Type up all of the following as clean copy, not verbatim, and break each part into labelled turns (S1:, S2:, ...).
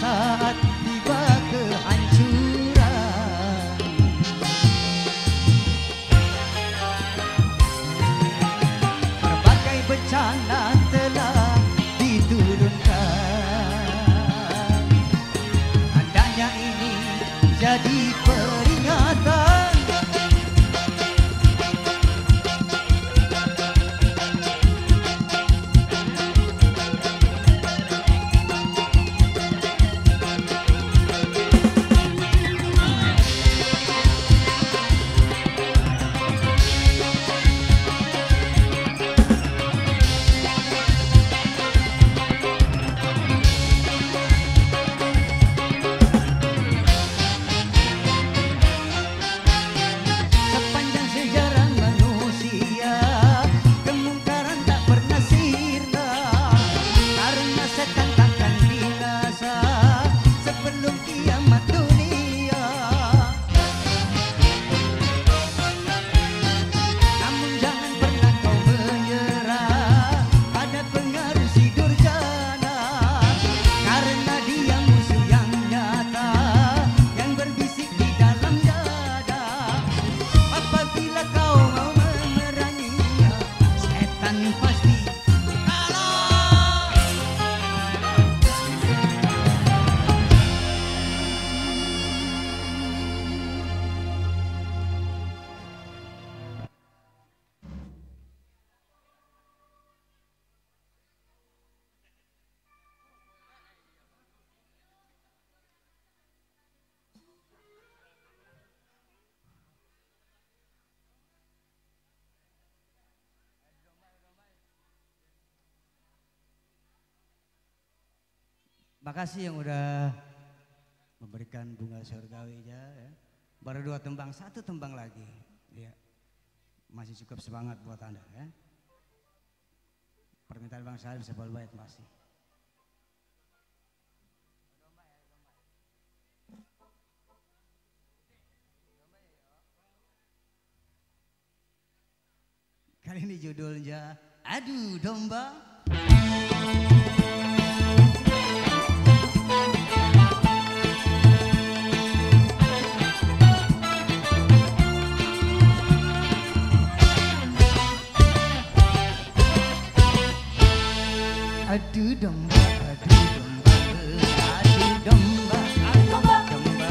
S1: saat tiba kehancuran. Berbagai bencana telah diturunkan. Hendaknya ini jadi peringatan. Makasih yang udah memberikan bunga surgawi aja ya. Baru 2 tembang, 1 tembang lagi. Ya. Masih cukup semangat buat Anda ya. Permintaan Bang Salim sebal bait masih. Kali ini judulnya Adu Domba. Adu domba, adu domba, adu domba, domba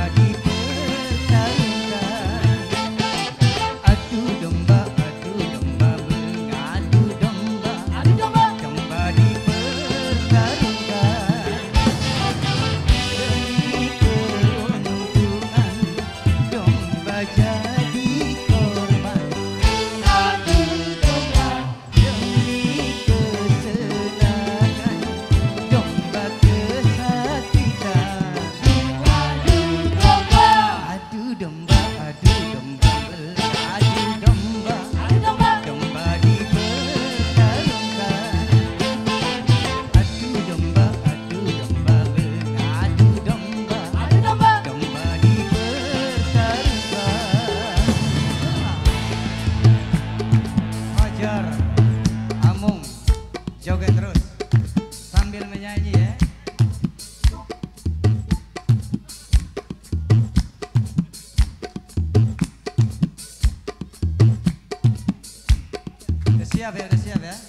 S1: dipertarungkan. Adu domba, mengadu domba, domba dipertarungkan. Demi keuntungan, domba jadi korban. Adu domba, demi kesenangan. Domba kesakitan. Adu domba, adu domba, adu domba, domba dipertarungkan. Adu domba, adu domba, domba dipertarungkan. Hajar, Amung, joget terus sambil menyanyi ya. Udah siap ya, udah siap ya.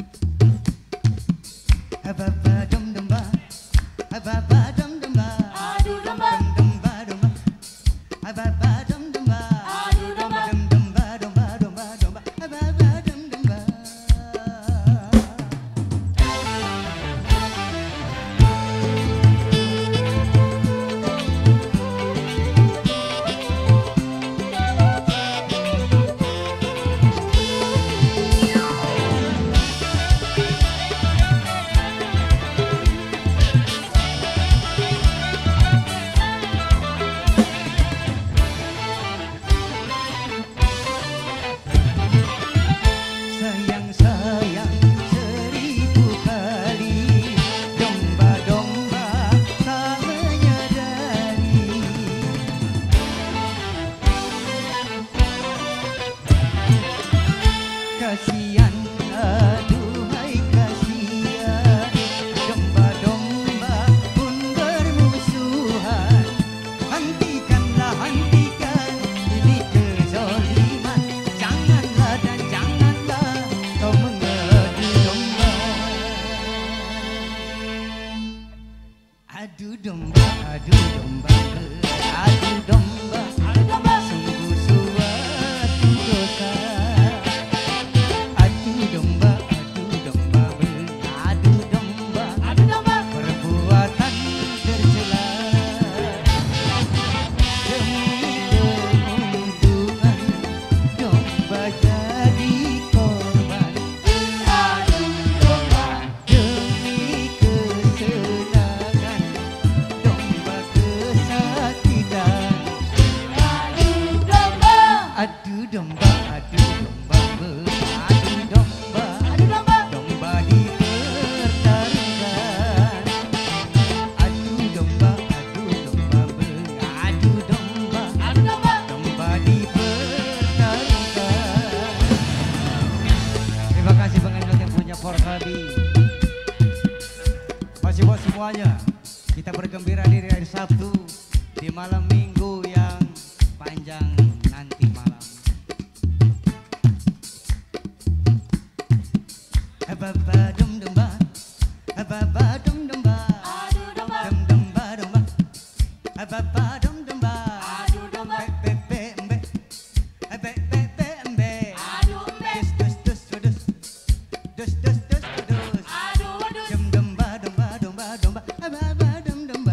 S1: Ababa dom domba, ababa dom domba, domba domba, ababa dom domba, domba domba, ababa dom domba. domba, adu domba, adu domba,
S2: Adu domba.
S1: domba dipertaruhkan. Adu domba, adu domba,
S2: Adu domba.
S1: domba dipertaruhkan. Terima kasih Bang Emil yang punya Forkabi. Masih buat semuanya. Kita bergembira di hari Sabtu di malam Minggu yang panjang nanti malam. Ababa dum dumba, ababa dum dumba,
S2: Adu domba.
S1: dum dumba dumba, ababa dum dumba,
S2: Adu domba.
S1: be be be be be be be,
S2: Adu embe.
S1: dus dus dus dus dus dus dus.
S2: Adu wedus.
S1: Dum dumba dumba dumba dumba, ababa dum dumba.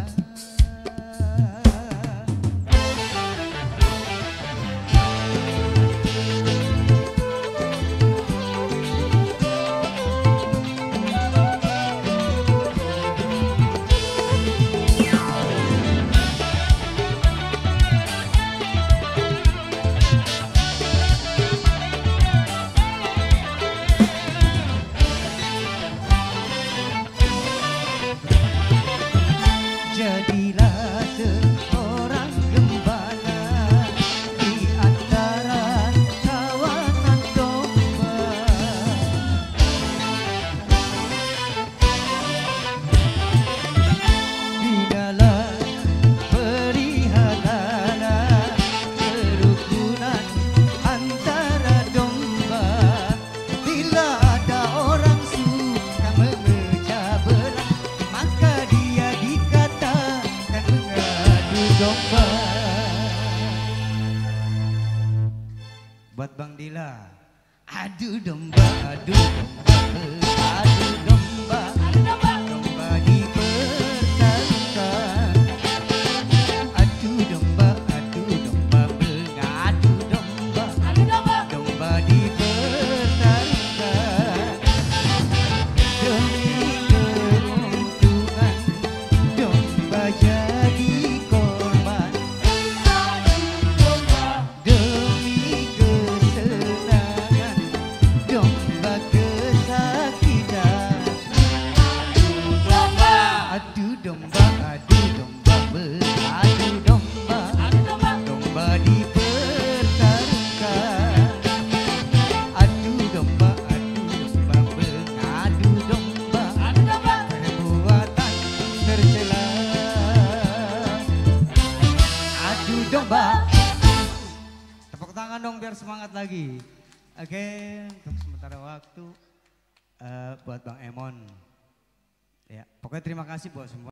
S1: Jadilah seorang gembala di antara kawanan domba. Binalah perihalalah kerukunan antara domba. Bila ada orang suka memecah belah, maka dia dikatakan mengadu domba. Buat Bang Dila, adu domba, adu domba, adu domba,
S2: Adu domba.
S1: domba dipertaruhkan. Adu domba, mengadu domba,
S2: Adu domba.
S1: domba dipertaruhkan. Demi keuntungan, domba jadi korban. Demi kesenangan, domba kesakitan. Adu domba, beradu domba,
S2: Adu domba.
S1: domba dipertaruhkan. Adu domba, mengadu domba,
S2: Adu domba.
S1: perbuatan tercela. Adu domba. Tepuk tangan dong biar semangat lagi. Oke, untuk sementara waktu buat Bang Emon. Ya, pokoknya terima kasih buat semua.